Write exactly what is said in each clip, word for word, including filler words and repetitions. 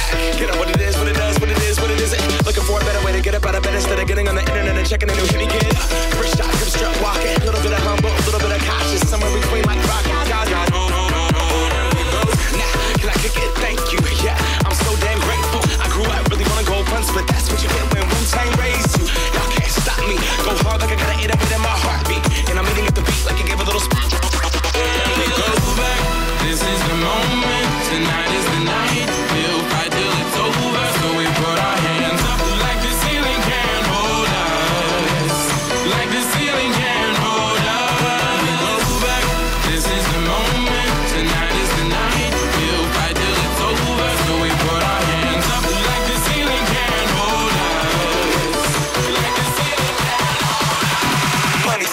back. Get up what it is, what it does, what it is, what it isn't. Looking for a better way to get up out of bed instead of getting on the internet and checking a new hit. Get up, first shot, come strut walking. A little bit of humble, a little bit of cautious, somewhere between like rock and God, God. Nah, can I kick it? Thank you. Yeah, I'm so damn grateful. I grew up really wanna go fronts, but that's what you get when Wu-Tang raised you. Y'all can't stop me. Go hard like I gotta eat up it in my heartbeat, and I'm eating at the beat like I gave a little. Go back. This is the moment. Tonight is the night. We'll fight till it's over. So we put our hands up like the ceiling can't hold us. Like the ceiling can't hold us. Go back. This is the moment. Tonight is the night. We'll fight till it's over. So we put our hands up like the ceiling can't hold us. Like the ceiling can't hold us. Money.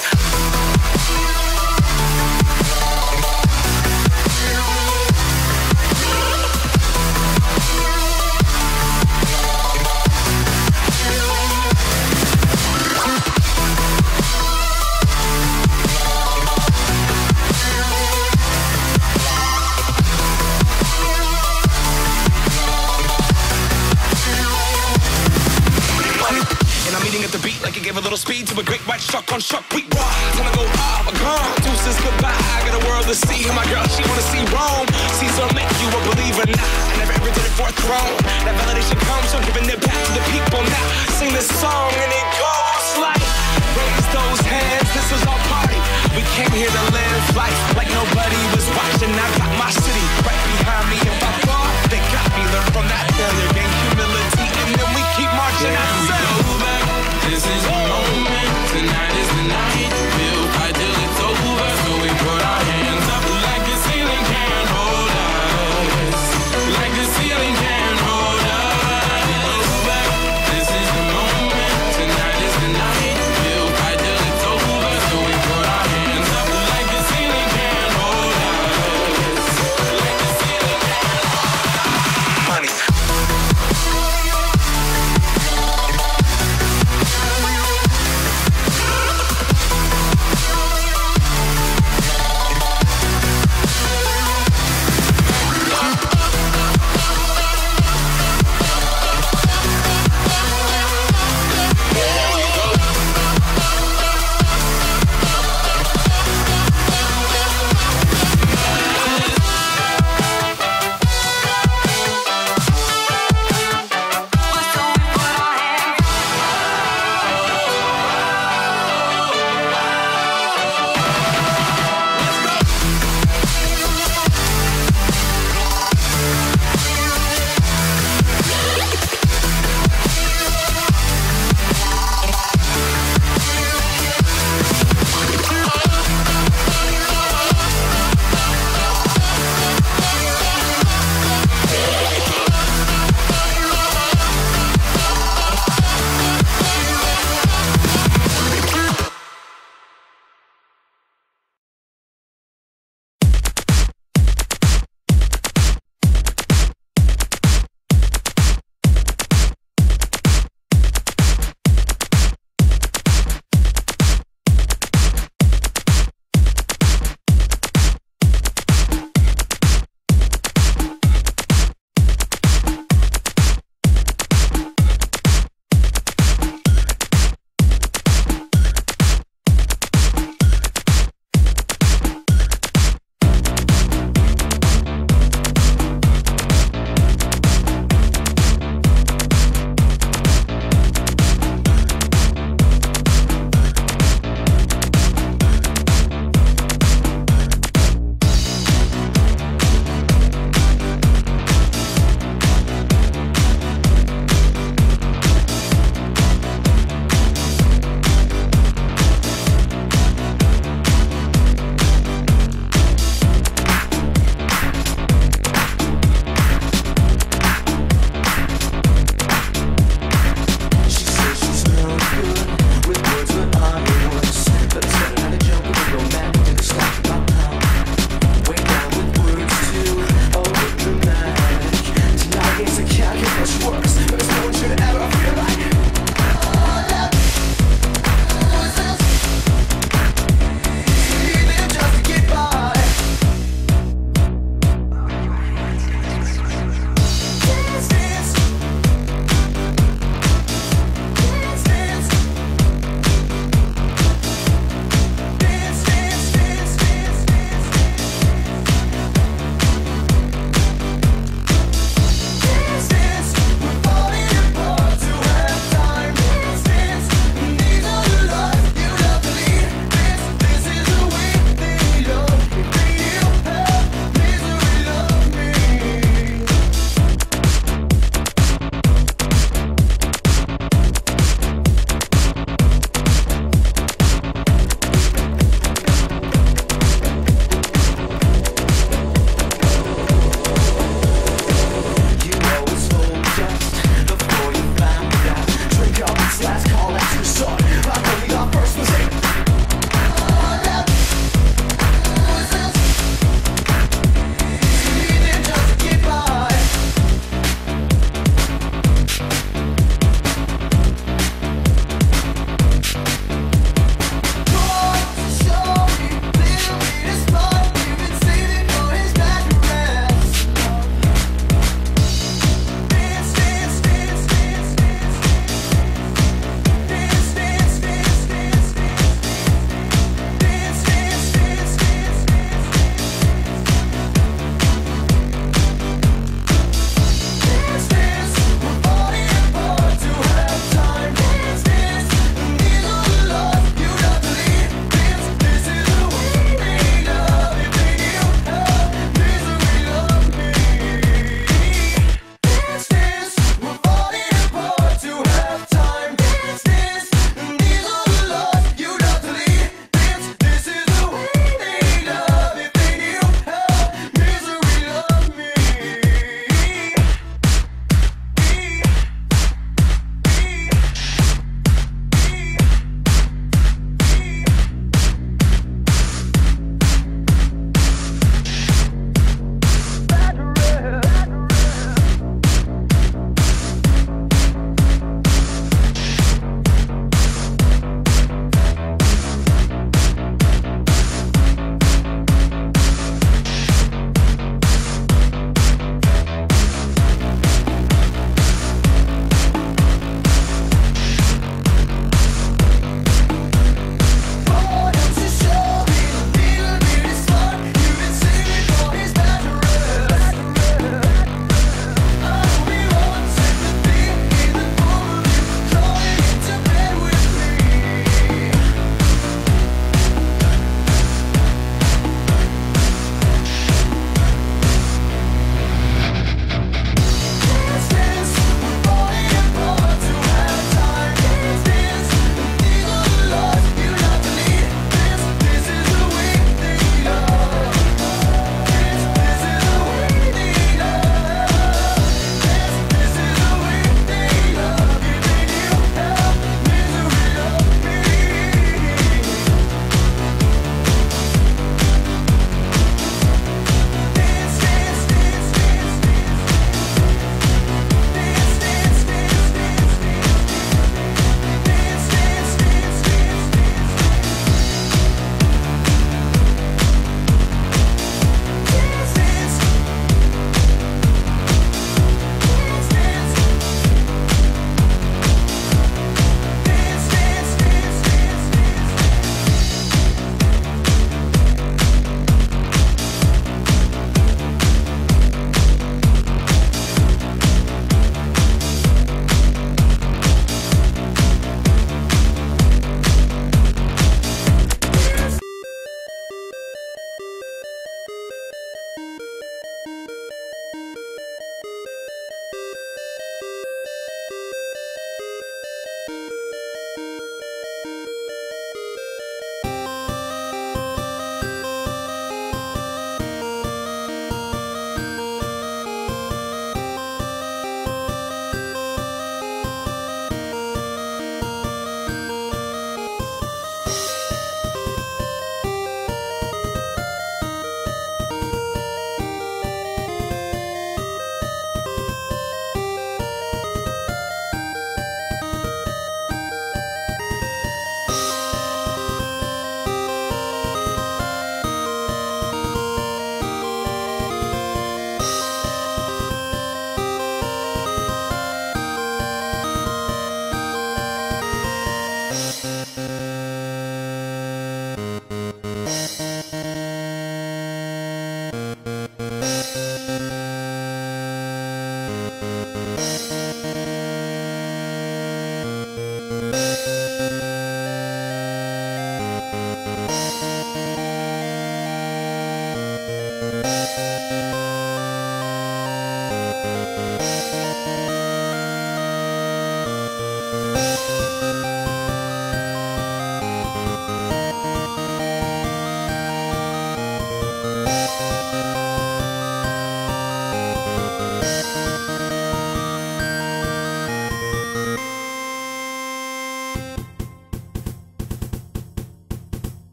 At the beat like it gave a little speed to a great white shark on shark. We rock, wanna go up, gone. Deuces goodbye, I got a world to see. And my girl, she wanna see Rome. Caesar make you a believer. Nah, I never ever did it for a throne. That validation comes from giving it back to the people. Now sing this song and it goes like, raise those hands, this is our party. We came here to live life like nobody was watching. I got my city right behind me. If I fall, they got me. Learn from that failure, gain humility, and then we keep marching. I said, this is the moment, tonight is the night. We'll fight till it's over, so we put our hands up like the ceiling can't hold us. Like the ceiling can't hold us. This is the moment, tonight is the night. We'll fight till it's over, so we put our hands up like the ceiling can't hold us. Like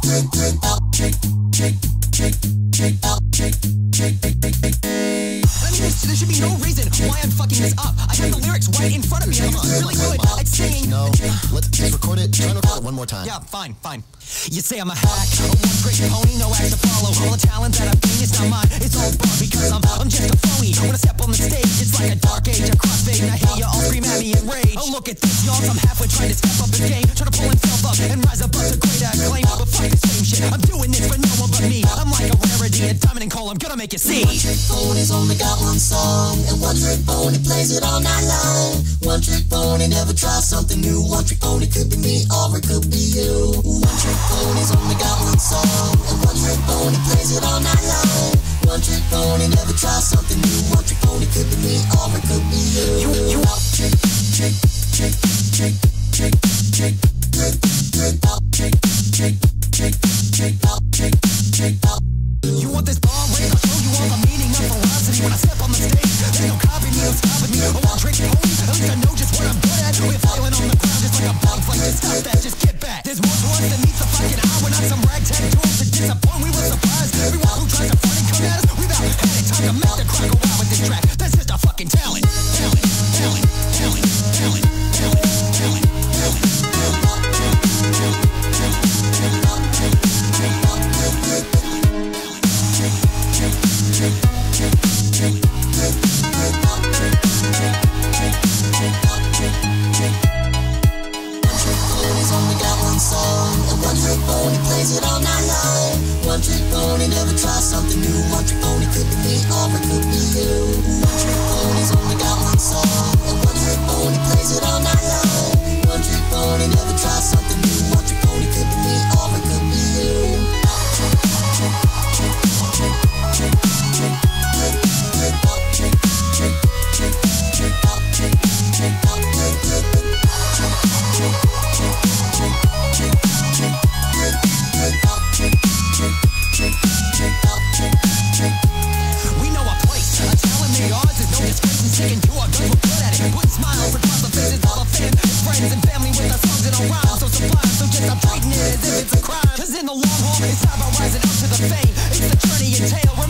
There should be no reason why I'm fucking this up. I got the lyrics right in front of me. I'm really good at saying. No, let's just record it. Try and record it one more time. Yeah, fine, fine. You say I'm a hack, a one-trick pony, no act to follow. All the talent that I've gained is not mine. It's all brought because I'm, I'm just a phony. When I step on the stage, it's like a dark age, a crossfade, and I hear you all scream at me in rage. Oh, look at this, y'all. I'm halfway trying to step up the game, trying to pull himself up and rise above the greater acclaim. But fuck the same shit. I'm doing this for no one but me. I'm like a rarity, a diamond and coal. I'm gonna make you see. One trick pony's only got one song, and one trick pony plays it all night long. One trick pony never tries something new. One trick pony could be me or it could be you. One trick pony's only got one song, and one trick pony plays it all night long. One trick pony never tries something new. One trick pony could be me or it could be you. You, you, trick, trick, trick, trick, trick, trick, trick, trick, trick, trick, trick, trick, trick, trick, trick. You want this bomb ring? I'll show you all the meaning of ferocity. When I step on the stage, there's no copy me, no stopping me. A one-trick pony, at least I know just what I'm good at. We're falling on the ground just like a bug fight. Just stop that, just get back. There's more to us than meets the fucking eye. We're not some ragtag tools to disappoint. We were surprised. Everyone who tries to front and come at us, we've had it time to make the crowd go wild with this track. That's just our fucking talent. Talent, talent, talent, talent, talent, talent, talent, plays it all night long. One trick pony never tries something new. One trick pony could be me or it could be you. One trick pony's only got one song, and one trick pony plays it all night long. One trick pony never tries something new. One trick pony could be me or it could be you. Trick, trick, trick, trick, trick, trick, trick, trick, trick, trick, trick, trick, trick, trick, we know our place. A talent made ours is no disgrace. And taking to our gun, we're good at it. Put smiles across the faces of our fans, friends and family with our songs and our rhymes. So sublime, so just I'm treating it as if it's a crime. Cause in the long haul, it's not about rising up to the fame. It's the journey entailed.